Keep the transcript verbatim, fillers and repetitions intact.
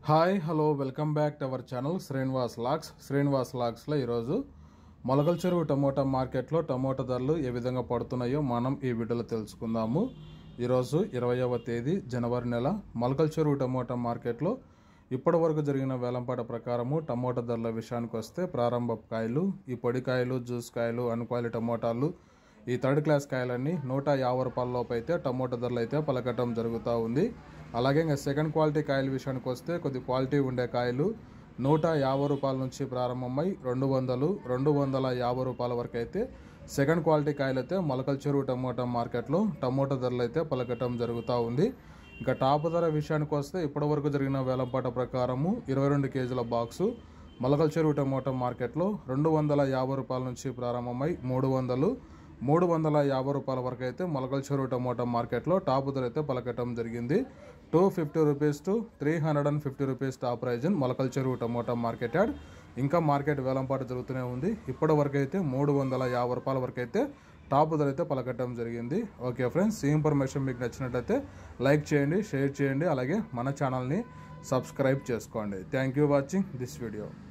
Hi hello welcome back to our channel Srinivas లాక్స్ శ్రీనివాస్ లాక్స్లో ఈరోజు మొలకల చెరువు టమోటా మార్కెట్లో టమోటా ధరలు ఏ విధంగా పడుతున్నాయో మనం ఈ వీడియోలో తెలుసుకుందాము. ఈరోజు ఇరవైవ తేదీ జనవరి నెల మొలకల చెరువు టమోటా మార్కెట్లో ఇప్పటి వరకు జరిగిన వేలంపాట ప్రకారము టమోటా ధరల విషయానికి వస్తే ప్రారంభ కాయలు, ఈ పొడి కాయలు, జ్యూస్ కాయలు, అన్క్వాలిటీ టమోటాలు, ఈ థర్డ్ క్లాస్ కాయలన్నీ నూట యాభై రూపాయల లోపు అయితే టమోటా ధరలు అయితే పలకటం జరుగుతూ ఉంది. అలాగే ఇంకా సెకండ్ క్వాలిటీ కాయల విషయానికి వస్తే కొద్ది క్వాలిటీ ఉండే కాయలు నూట యాభై రూపాయల నుంచి ప్రారంభమై రెండు వందలు రెండు వందల యాభై రూపాయల వరకు అయితే సెకండ్ క్వాలిటీ కాయలు అయితే మొలకల చెరువు టమోటా మార్కెట్లో టమోటా ధరలు అయితే పలకటం జరుగుతూ ఉంది. ఇంకా టాప్ ధర విషయానికి వస్తే ఇప్పటి వరకు జరిగిన వేలంపాట ప్రకారము ఇరవై రెండు కేజీల బాక్సు మొలకల చెరువు టమోటా మార్కెట్లో రెండు వందల యాభై రూపాయల నుంచి ప్రారంభమై మూడు వందలు మూడు వందల యాభై రూపాయల వరకు అయితే మొలకల చెరువు టమోటా మార్కెట్లో టాప్ ధర అయితే పలకటం జరిగింది. Two fifty rupees to three hundred and fifty rupees top price in Molakalacheruvu tomato market yard. ఇంకా మార్కెట్ వేలంపాట జరుగుతూనే ఉంది. ఇప్పటి వరకు అయితే మూడు వందల యాభై రూపాయల వరకు అయితే టాప్ ధర అయితే పలకటం జరిగింది. ఓకే ఫ్రెండ్స్, ఈ ఇన్ఫర్మేషన్ మీకు నచ్చినట్లయితే లైక్ చేయండి, షేర్ చేయండి, అలాగే మన ఛానల్ని సబ్స్క్రైబ్ చేసుకోండి. Thank you watching this video.